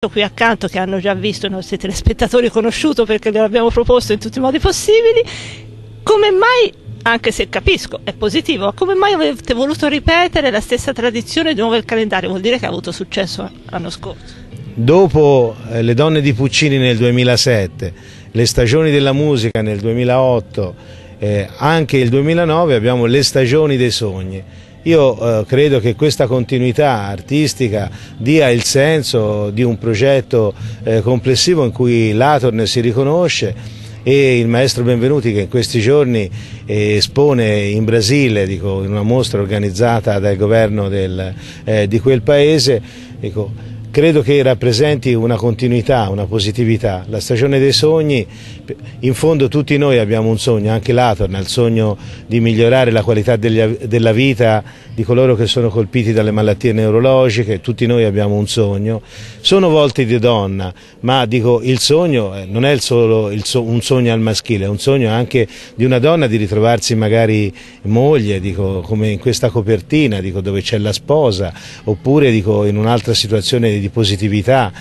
qui accanto, che hanno già visto i nostri telespettatori, conosciuto perché gliel'abbiamo proposto in tutti i modi possibili. Come mai, anche se capisco è positivo, come mai avete voluto ripetere la stessa tradizione di nuovo il calendario? Vuol dire che ha avuto successo l'anno scorso. Dopo Le donne di Puccini nel 2007, le stagioni della musica nel 2008, anche il 2009 abbiamo le stagioni dei sogni. Io credo che questa continuità artistica dia il senso di un progetto complessivo in cui l'Atorn si riconosce, e il maestro Benvenuti, che in questi giorni espone in Brasile, in una mostra organizzata dal governo di quel paese, credo che rappresenti una continuità, una positività. La stagione dei sogni, in fondo tutti noi abbiamo un sogno, anche l'Atorn ha il sogno di migliorare la qualità della vita di coloro che sono colpiti dalle malattie neurologiche. Tutti noi abbiamo un sogno, sono volti di donna, ma il sogno non è solo un sogno al maschile, è un sogno anche di una donna di ritrovarsi magari moglie, come in questa copertina, dove c'è la sposa, oppure in un'altra situazione di positività,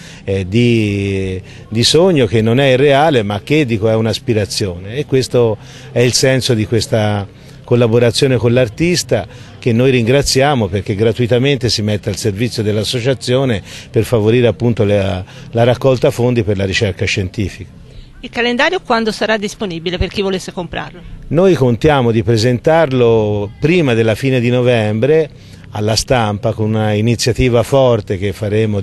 di sogno che non è irreale ma che è un'aspirazione, e questo è il senso di questa collaborazione con l'artista, che noi ringraziamo perché gratuitamente si mette al servizio dell'associazione per favorire appunto la raccolta fondi per la ricerca scientifica. Il calendario quando sarà disponibile per chi volesse comprarlo? Noi contiamo di presentarlo prima della fine di novembre alla stampa, con una iniziativa forte che faremo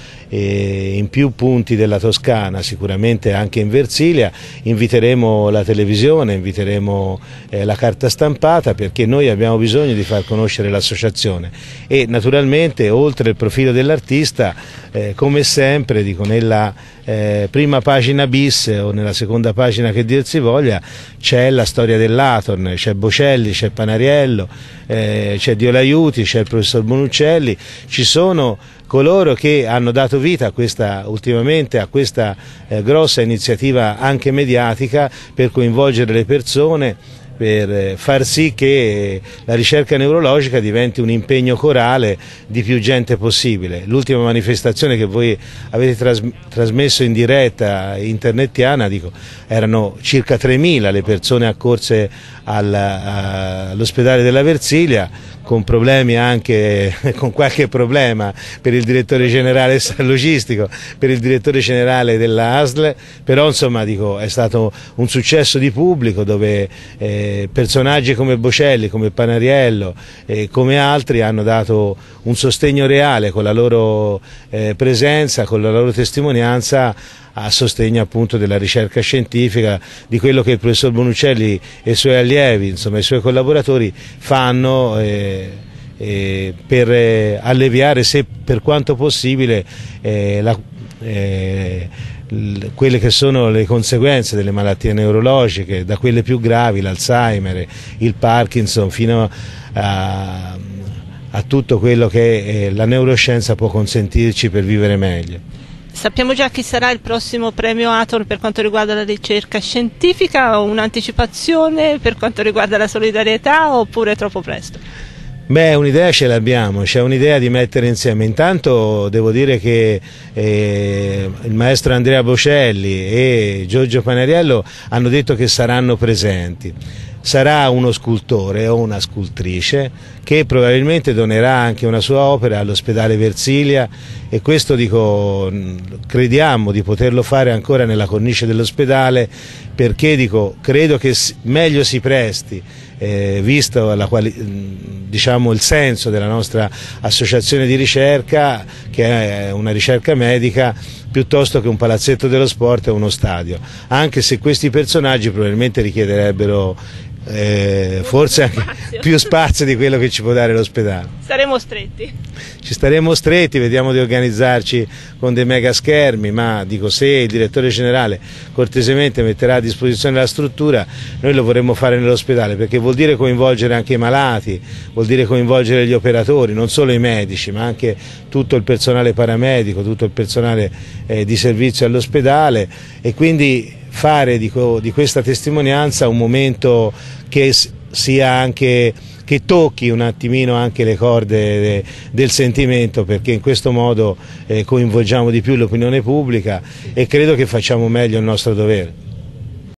in più punti della Toscana, sicuramente anche in Versilia. Inviteremo la televisione, inviteremo la carta stampata, perché noi abbiamo bisogno di far conoscere l'associazione, e naturalmente oltre il profilo dell'artista, come sempre nella prima pagina bis o nella seconda pagina che dir si voglia, c'è la storia dell'Atorn, c'è Bocelli, c'è Panariello, c'è Dio l'aiuti, c'è il professor Bonuccelli, ci sono coloro che hanno dato vita ultimamente a questa grossa iniziativa anche mediatica, per coinvolgere le persone, per far sì che la ricerca neurologica diventi un impegno corale di più gente possibile. L'ultima manifestazione che voi avete trasmesso in diretta internetiana, erano circa 3.000 le persone accorse all'ospedale della Versilia, con problemi anche, con qualche problema per il direttore generale logistico, per il direttore generale della ASL, però insomma è stato un successo di pubblico, dove personaggi come Bocelli, come Panariello e come altri hanno dato un sostegno reale con la loro presenza, con la loro testimonianza, a sostegno appunto della ricerca scientifica, di quello che il professor Bonuccelli e i suoi allievi, insomma i suoi collaboratori fanno per alleviare, se per quanto possibile, quelle che sono le conseguenze delle malattie neurologiche, da quelle più gravi, l'Alzheimer, il Parkinson, fino a tutto quello che la neuroscienza può consentirci per vivere meglio. Sappiamo già chi sarà il prossimo premio Atorn per quanto riguarda la ricerca scientifica, o un'anticipazione per quanto riguarda la solidarietà, oppure è troppo presto? Beh, un'idea ce l'abbiamo, c'è un'idea di mettere insieme. Intanto devo dire che il maestro Andrea Bocelli e Giorgio Panariello hanno detto che saranno presenti. Sarà uno scultore o una scultrice che probabilmente donerà anche una sua opera all'ospedale Versilia, e questo crediamo di poterlo fare ancora nella cornice dell'ospedale, perché credo che meglio si presti, visto il senso della nostra associazione di ricerca, che è una ricerca medica, piuttosto che un palazzetto dello sport o uno stadio, anche se questi personaggi probabilmente richiederebbero forse anche più spazio di quello che ci può dare l'ospedale. Saremo stretti? Ci staremo stretti, vediamo di organizzarci con dei mega schermi, ma se il direttore generale cortesemente metterà a disposizione la struttura, noi lo vorremmo fare nell'ospedale, perché vuol dire coinvolgere anche i malati, vuol dire coinvolgere gli operatori, non solo i medici, ma anche tutto il personale paramedico, tutto il personale di servizio all'ospedale, e quindi fare di questa testimonianza un momento che sia anche che tocchi un attimino anche le corde del sentimento, perché in questo modo coinvolgiamo di più l'opinione pubblica e credo che facciamo meglio il nostro dovere.